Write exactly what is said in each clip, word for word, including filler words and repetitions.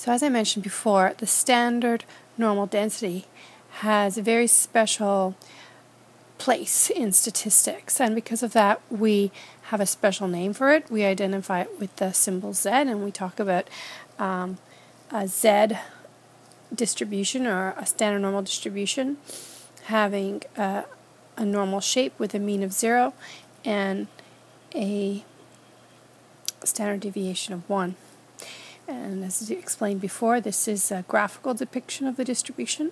So as I mentioned before, the standard normal density has a very special place in statistics, and because of that we have a special name for it. We identify it with the symbol Z, and we talk about um, a Z distribution, or a standard normal distribution, having a, a normal shape with a mean of zero and a standard deviation of one. And as explained before, this is a graphical depiction of the distribution.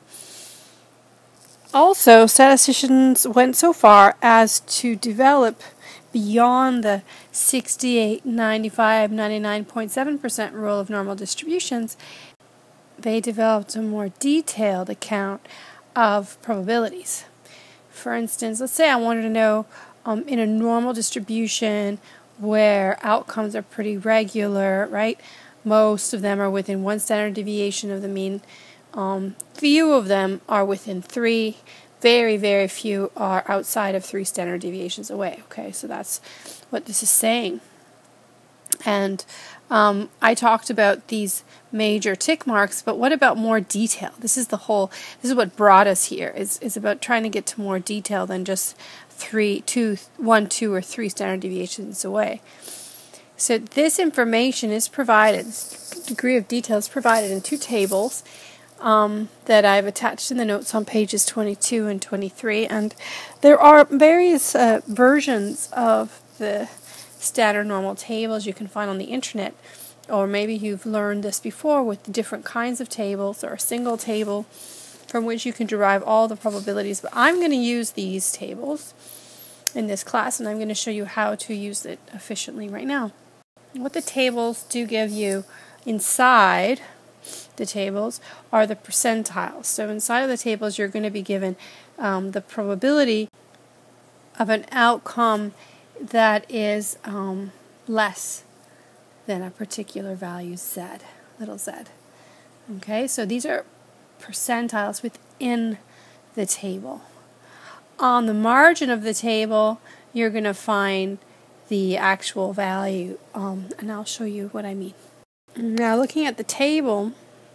Also, statisticians went so far as to develop beyond the sixty-eight, ninety-five, ninety-nine point seven percent rule of normal distributions. They developed a more detailed account of probabilities. For instance, let's say I wanted to know um, in a normal distribution where outcomes are pretty regular, right? Most of them are within one standard deviation of the mean. Um, few of them are within three. Very, very few are outside of three standard deviations away. Okay, so that's what this is saying. And um, I talked about these major tick marks, but what about more detail? This is the whole, this is what brought us here, is, is about trying to get to more detail than just three, two, one, two, or three standard deviations away. So this information is provided, this degree of detail is provided in two tables um, that I've attached in the notes on pages twenty-two and twenty-three, and there are various uh, versions of the standard normal tables you can find on the internet, or maybe you've learned this before with different kinds of tables, or a single table from which you can derive all the probabilities. But I'm going to use these tables in this class, and I'm going to show you how to use it efficiently right now. What the tables do give you inside the tables are the percentiles. So inside of the tables you're going to be given um, the probability of an outcome that is um, less than a particular value z, little z. Okay, so these are percentiles within the table. On the margin of the table you're going to find the actual value, um, and I'll show you what I mean. Now, looking at the table,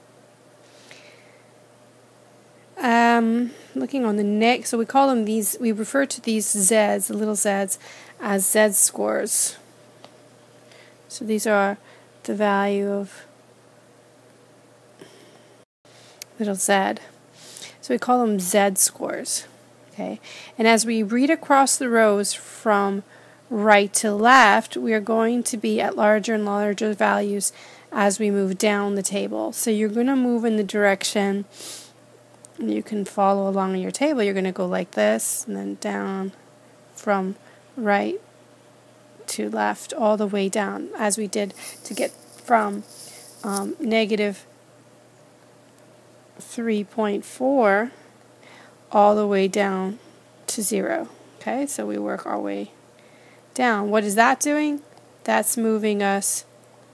um, looking on the next, so we call them these, we refer to these z's, the little z's, as z scores. So these are the value of little z. So we call them z scores. Okay, and as we read across the rows from right to left, we are going to be at larger and larger values as we move down the table. So you're going to move in the direction, you can follow along your table, you're going to go like this, and then down from right to left, all the way down, as we did to get from um, negative three point four all the way down to zero. Okay, so we work our way down. What is that doing? That's moving us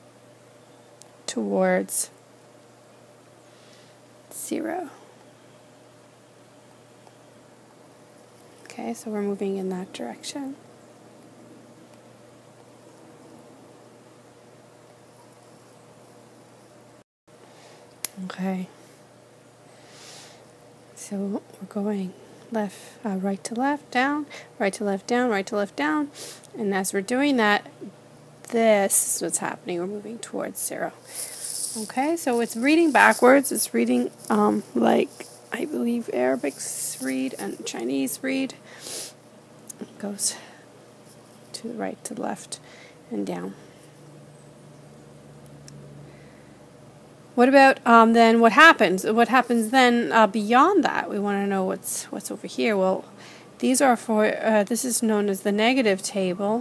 towards zero. Okay, so we're moving in that direction. Okay, so we're going left, uh, right to left, down, right to left, down, right to left, down, and as we're doing that, this is what's happening. We're moving towards zero. Okay, so it's reading backwards. It's reading um, like I believe Arabics read and Chinese read. It goes to the right, to the left, and down. What about um, then what happens? What happens then uh, beyond that? We want to know what's what's over here. Well, these are for, uh, this is known as the negative table.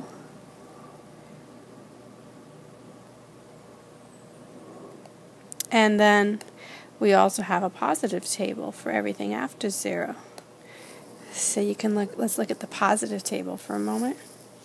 And then we also have a positive table for everything after zero. So you can look, let's look at the positive table for a moment.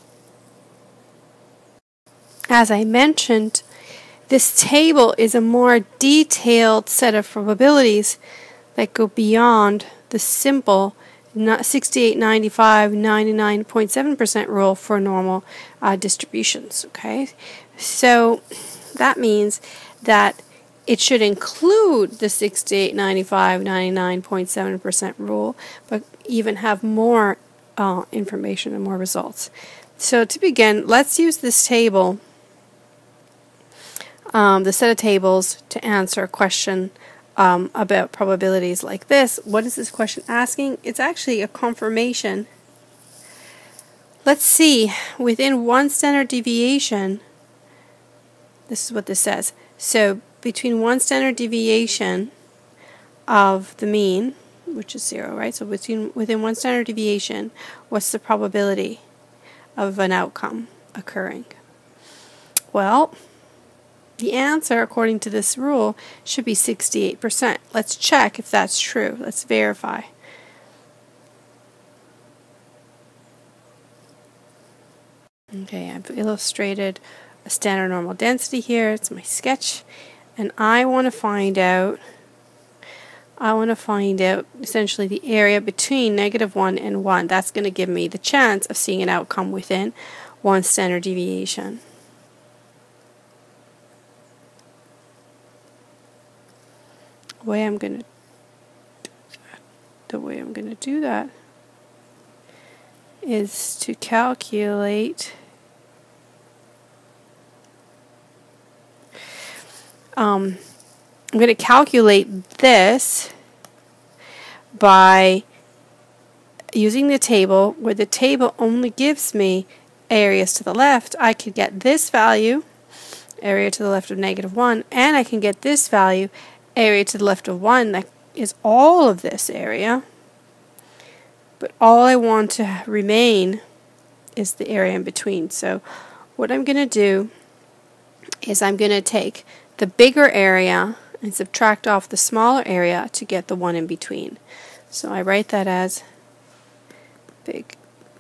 As I mentioned, this table is a more detailed set of probabilities that go beyond the simple sixty-eight, ninety-five, ninety-nine point seven percent rule for normal uh, distributions. Okay, so that means that it should include the sixty-eight, ninety-five, ninety-nine point seven percent rule, but even have more uh, information and more results. So to begin, let's use this table, um, the set of tables, to answer a question um, about probabilities like this. What is this question asking? It's actually a confirmation. Let's see, within one standard deviation, this is what this says. So between one standard deviation of the mean, which is zero, right? So within, within one standard deviation, what's the probability of an outcome occurring? Well, the answer, according to this rule, should be sixty-eight percent. Let's check if that's true. Let's verify. Okay, I've illustrated a standard normal density here. It's my sketch. And I want to find out, I want to find out essentially the area between negative one and one. That's going to give me the chance of seeing an outcome within one standard deviation. The way I'm going to the way I'm going to do that is to calculate um, I'm going to calculate this by using the table, where the table only gives me areas to the left. I could get this value, area to the left of negative one, and I can get this value, area to the left of one. That is all of this area. But all I want to remain is the area in between. So what I'm going to do is I'm going to take the bigger area and subtract off the smaller area to get the one in between. So I write that as big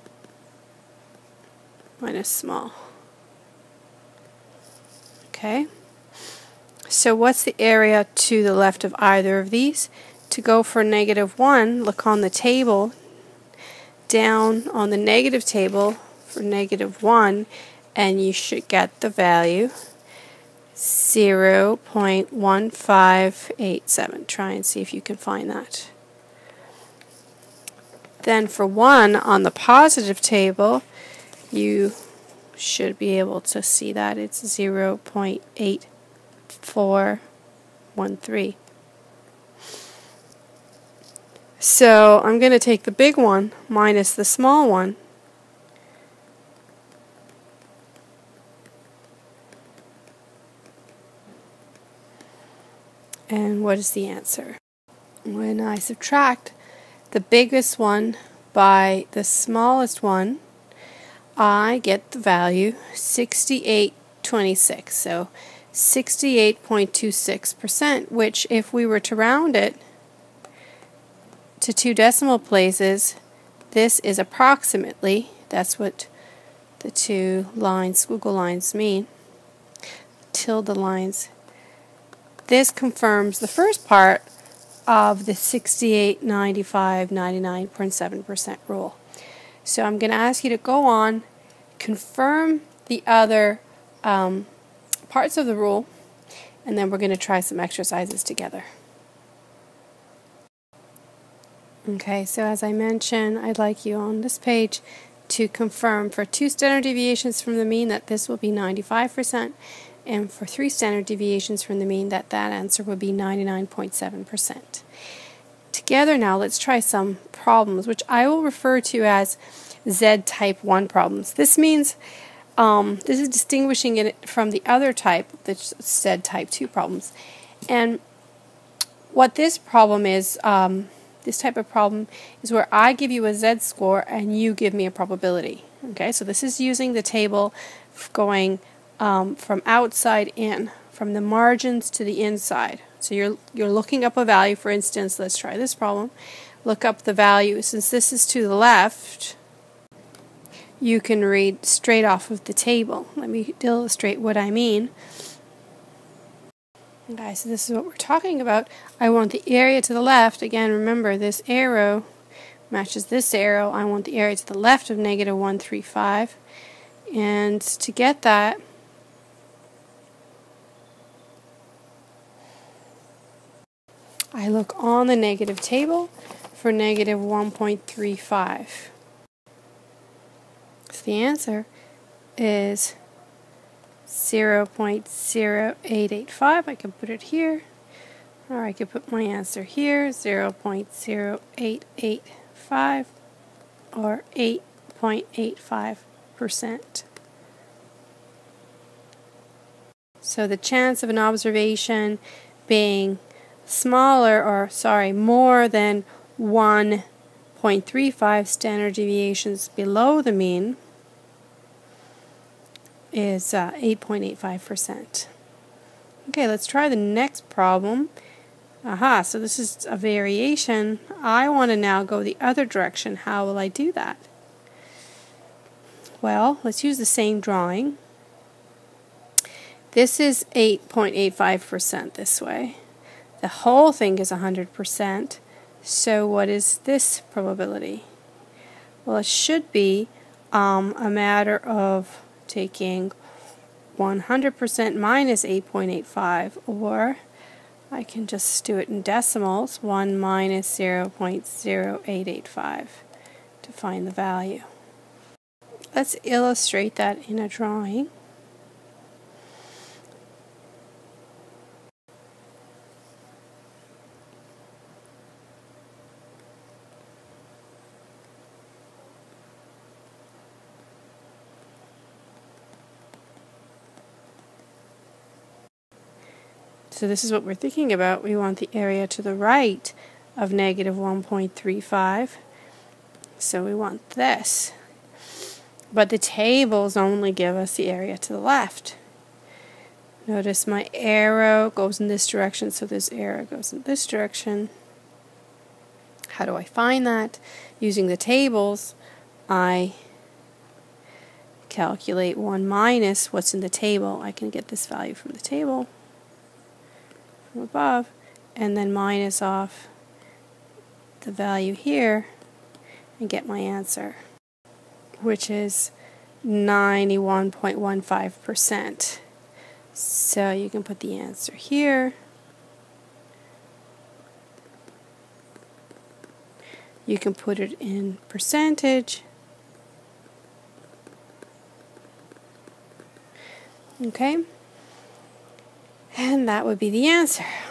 minus small. Okay. So what's the area to the left of either of these? To go for negative one, look on the table. Down on the negative table for negative one, and you should get the value zero point one five eight seven. Try and see if you can find that. Then for one on the positive table, you should be able to see that it's zero point eight four one three. So I'm going to take the big one minus the small one. And what is the answer? When I subtract the biggest one by the smallest one, I get the value sixty-eight twenty-six. So sixty-eight point two six percent, which if we were to round it to two decimal places, this is approximately, that's what the two lines, squiggle lines mean, tilde lines. This confirms the first part of the sixty-eight, ninety-five, ninety-nine point seven percent rule. So I'm going to ask you to go on, confirm the other um, parts of the rule, and then we're going to try some exercises together. Okay, so as I mentioned, I'd like you on this page to confirm for two standard deviations from the mean that this will be ninety-five percent, and for three standard deviations from the mean that that answer will be ninety-nine point seven percent. Together now, let's try some problems, which I will refer to as Z type one problems. This means, um, this is distinguishing it from the other type, the Z type two problems. And what this problem is, um, this type of problem is where I give you a Z score and you give me a probability. Okay, so this is using the table going um, from outside in, from the margins to the inside. So you're you're looking up a value. For instance, let's try this problem. Look up the value. Since this is to the left, you can read straight off of the table. Let me illustrate what I mean. Okay, so this is what we're talking about. I want the area to the left. Again, remember this arrow matches this arrow. I want the area to the left of negative one three five. And to get that, I look on the negative table for negative one point three five. So the answer is zero point zero eight eight five. I can put it here, or I could put my answer here, zero point zero eight eight five, or eight point eight five percent. So the chance of an observation being smaller, or sorry, more than one point three five standard deviations below the mean is uh, eight point eight five percent. Okay, let's try the next problem. Aha, so this is a variation. I want to now go the other direction. How will I do that? Well, let's use the same drawing. This is eight point eight five percent this way. The whole thing is one hundred percent. So what is this probability? Well, it should be um, a matter of taking one hundred percent minus eight point eight five, or I can just do it in decimals, one minus zero point zero eight eight five to find the value. Let's illustrate that in a drawing. So this is what we're thinking about. We want the area to the right of negative one point three five. So we want this. But the tables only give us the area to the left. Notice my arrow goes in this direction, so this arrow goes in this direction. How do I find that? Using the tables, I calculate one minus what's in the table. I can get this value from the table, from above, and then minus off the value here and get my answer, which is ninety-one point one five percent. So you can put the answer here. You can put it in percentage. Okay? And that would be the answer.